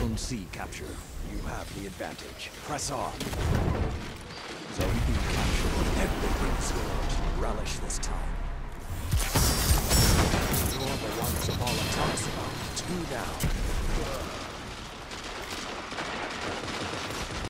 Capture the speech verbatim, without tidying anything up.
Zone C capture. You have the advantage. Press on. Zone B capture. Everything's yours. Relish this time.